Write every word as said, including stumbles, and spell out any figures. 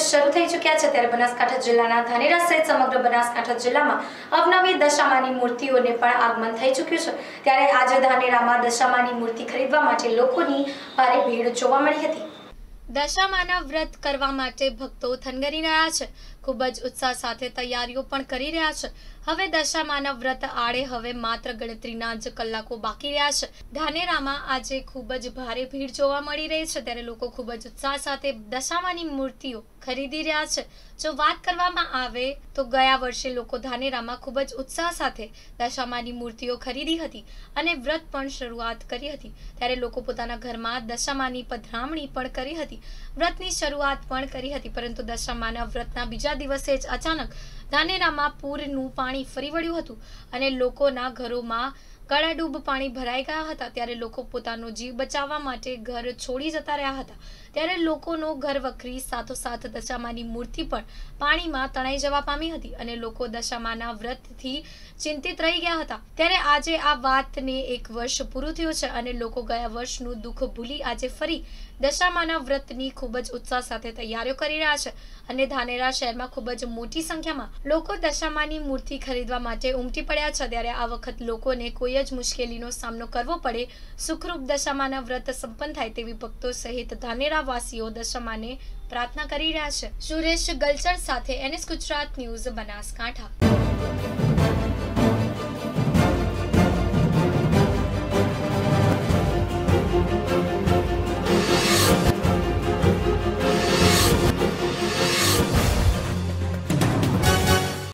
શરૂ થઈ ચૂક્યા છે ત્યારે બનાસકાંઠા જિલ્લાના ધાનેરા સહિત સમગ્ર બનાસકાંઠા જિલ્લામાં અવનવી દશામાની મૂર્તિઓને પણ આગમન થઈ ચૂક્યું છે ત્યારે આજે ધાનેરામાં દશામાની મૂર્તિ ખરીદવા માટે લોકોની ભારે ભીડ જોવા મળી હતી। દશામાના વ્રત કરવા માટે ભક્તો થનગની રહ્યા છે। ખૂબ જ ઉત્સાહ સાથે તૈયારીઓ પણ કરી રહ્યા છે। હવે દશામાના વ્રત આડે હવે માત્ર ગણતરીના જ કલાકો બાકી રહ્યા છે। ધાનેરામાં આજે ખૂબ જ ભારે ભીડ જોવા મળી રહી છે ત્યારે લોકો ખૂબ જ ઉત્સાહ સાથે દશામાની મૂર્તિઓ ખરીદી રહ્યા છે। જો વાત કરવામાં આવે તો ગયા વર્ષે લોકો ધાનેરામાં ખૂબ જ ઉત્સાહ સાથે દશામાની મૂર્તિઓ ખરીદી હતી અને વ્રત પણ શરૂઆત કરી હતી ત્યારે લોકો પોતાના ઘરમાં દશામાની પધરામણી પણ કરી હતી, વ્રતની શરૂઆત પણ કરી હતી। પરંતુ દશામાના વ્રતના બીજા દિવસે જ અચાનક ધાનેરામાં પૂરનું પાણી ફરી વળ્યું હતું અને લોકોના ઘરોમાં ગળાડૂબ પાણી ભરાઈ ગયા હતા ત્યારે લોકો પોતાનો જીવ બચાવવા માટે ઘર છોડી જતા રહ્યા હતા ત્યારે લોકોનો ઘર વખરી સાથોસાથ દશામાની મૂર્તિ પણ પાણીમાં તણાઈ જવા પામી હતી અને લોકો દશામાના વ્રતથી ચિંતિત રહી ગયા હતા ત્યારે આજે આ વાતને એક વર્ષ પૂરું થયું છે અને લોકો ગયા વર્ષનું દુઃખ ભૂલી આજે ફરી દશામાના વ્રતની ખૂબ જ ઉત્સાહ સાથે તૈયારીઓ કરી રહ્યા છે અને ધાનેરા શહેરમાં ખૂબ જ મોટી સંખ્યામાં લોકો દશામાની મૂર્તિ ખરીદવા માટે ઉમટી પડ્યા છે ત્યારે આ વખત લોકોને કોઈ જ મુશ્કેલીનો સામનો કરવો પડે, સુખરૂપ દશામાના વ્રત સંપન્ન થાય તેવી ભક્તો સહિત ધાનેરા વાસીઓ દશામાને પ્રાર્થના કરી રહ્યા છે। સુરેશ ગલચર સાથે એનએસ ગુજરાત ન્યૂઝ બનાસકાંઠા।